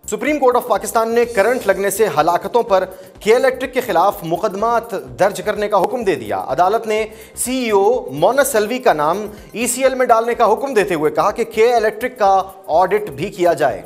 Supreme court of Pakistan ने current लगने से हलाकतों पर के इलेक्ट्रिक के खिलाफ मुकदमात दर्ज करने का हुक्म दे दिया। अदालत ने सीईओ मोनस सल्वी का नाम ईसीएल में डालने का हुक्म देते हुए कहा कि के इलेक्ट्रिक का ऑडिट भी किया जाए।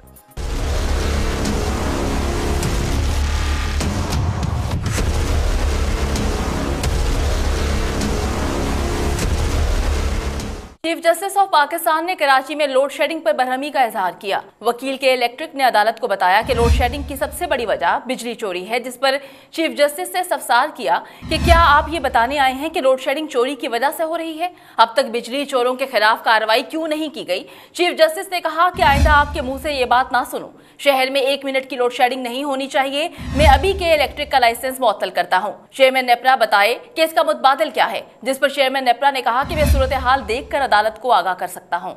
चीफ जस्टिस ऑफ पाकिस्तान ने कराची में लोड शेडिंग पर बरहमी का इजहार किया। वकील के इलेक्ट्रिक ने अदालत को बताया कि लोड शेडिंग की सबसे बड़ी वजह बिजली चोरी है, जिस पर चीफ जस्टिस ने सवाल किया कि क्या आप ये बताने आए हैं कि लोड शेडिंग चोरी की वजह से हो रही है? अब तक बिजली चोरों के खिलाफ कार्रवाई क्यों नहीं की गई? चीफ जस्टिस ने कहा कि आइंदा आपके मुंह से ये बात ना सुनूं। शहर में 1 मिनट की लोड शेडिंग नहीं होनी चाहिए। मैं अभी के इलेक्ट्रिक का लाइसेंस मुअत्तल करता हूं। चेयरमैन नेप्रा बताए कि इसका मुतबादिल क्या है, जिस पर चेयरमैन नेप्रा ने कहा कि मैं सूरत हाल देखकर अदालत को आगाह कर सकता हूं।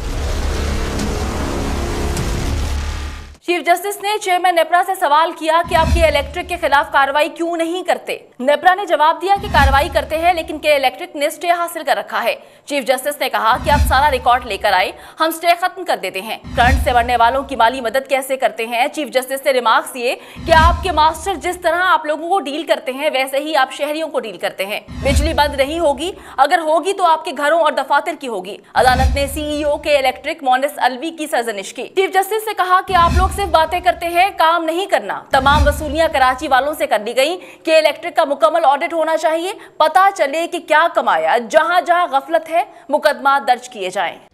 चीफ जस्टिस ने चेयरमैन नेप्रा से सवाल किया कि आप के इलेक्ट्रिक के खिलाफ कार्रवाई क्यों नहीं करते। नेप्रा ने जवाब दिया कि कार्रवाई करते हैं, लेकिन के इलेक्ट्रिक ने स्टे हासिल कर रखा है। चीफ जस्टिस ने कहा कि आप सारा रिकॉर्ड लेकर आए, हम स्टे खत्म कर देते हैं। करंट से मरने वालों की माली मदद कैसे करते हैं? चीफ जस्टिस ने रिमार्क्स दिए कि आपके मास्टर जिस तरह आप लोगों को डील करते हैं, वैसे ही आप शहरियों को डील करते हैं। बिजली बंद नहीं होगी, अगर होगी तो आपके घरों और दफातर की होगी। अदालत ने सीईओ के इलेक्ट्रिक मोनस अलवी की सरजनिश की। चीफ जस्टिस ने कहा कि आप लोग सिर्फ बातें करते हैं, काम नहीं करना। तमाम वसूलियां कराची वालों से कर दी गई कि इलेक्ट्रिक का मुकम्मल ऑडिट होना चाहिए, पता चले कि क्या कमाया। जहां जहां गफलत है, मुकदमा दर्ज किए जाएं।